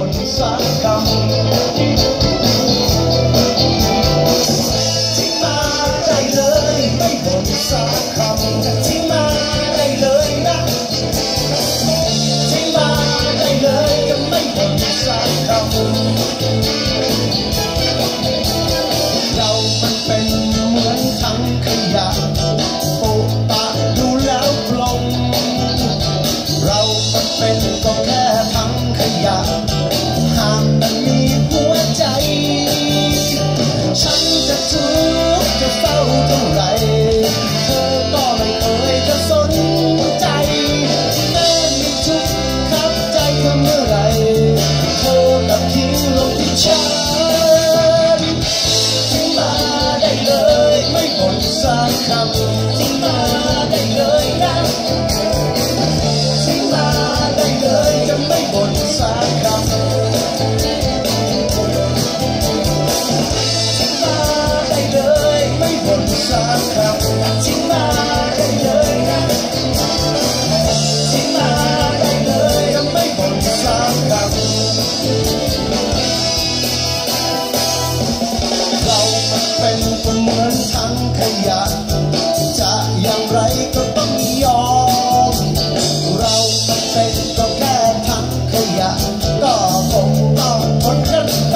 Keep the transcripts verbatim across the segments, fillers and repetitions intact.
นสักคำทิ้งมาได้เลยไม่บ่นสักคำทิ้งมาได้เลยนะทิ้งมาได้เลยก็ไม่บ่นสักคำเรามันเป็นเหมือนถังขยะโปะปะดูแล้วกลมเรามันเป็นก็แค่ถังขยะหากมันมีหัวใจฉันจะทุกข์จะเศร้าเท่าไหร่เธอก็ไม่เคยจะสนใจแม้มีทุกข์ขับใจเธอเมื่อไหร่เธอกลับทิ้งลงที่ฉันทิ้งมาได้เลยไม่บ่นสักคำทิ้งมาได้เลยนะทิ้งมาได้เลยจะไม่บ่นสักคำทิ้งมาได้เลยไม่บ่นสักคำทิ้งมาได้เลยนะทิ้งมาได้เลยจะไม่บ่นสักคำเรามันเป็นก็เหมือนถังขยะจะอย่างไรก็ต้องยอมเรามันเป็นก็แค่ถังขยะก็คงต้องทนกันไป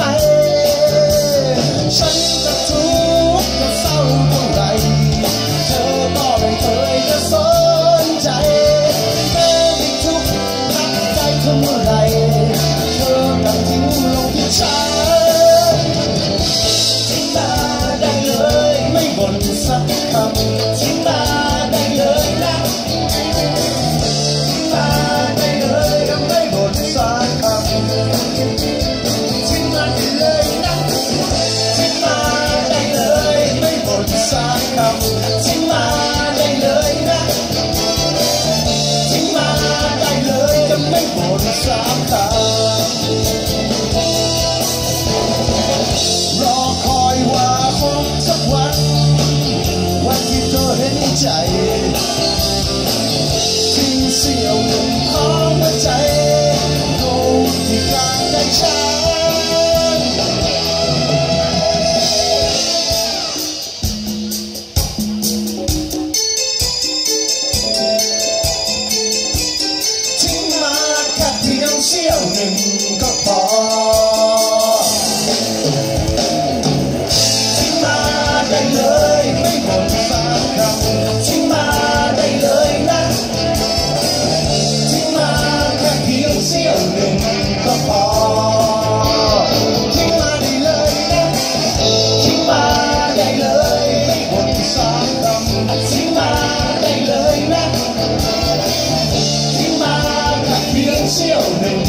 ฉันจะทุกข์จะเศร้าเท่าไหร่เธอก็ไม่เคยจะสนใจแม้มีทุกข์ขัดใจเธอเมื่อไหร่เธอกลับทิ้งลงที่ฉันทิ้งมาได้เลยไม่บ่นสักคำทิ้งมาได้เลยนะทิ้งมาได้เลยก็ไม่บ่นสักคำทิ้งมาได้เลยนะทิ้งมาได้เลยไม่บ่นสักคำทิ้งมาได้เลยนะทิ้งมาได้เลยก็ไม่บ่นสักคำรอคอยว่าคงสักวันวันที่เธอเห็นใจทิ้งเสี้ยวหนึ่งของหัวใจลงที่กลางใจฉันทิ้งมาแค่เพียงเสี้ยวหนึ่งก็พอทิ้งมาได้เลยไม่บ่นสักคำทิ้งมาได้เลยนะทิ้งมาแค่เพียงเสี้ยวหนึ่งก็พอทิ้งมาได้เลยนะทิ้งมาได้เลยไม่บ่นสักคำทิ้งมาได้เลยนะทิ้งมาแค่เพียงเสี้ยวหนึ่ง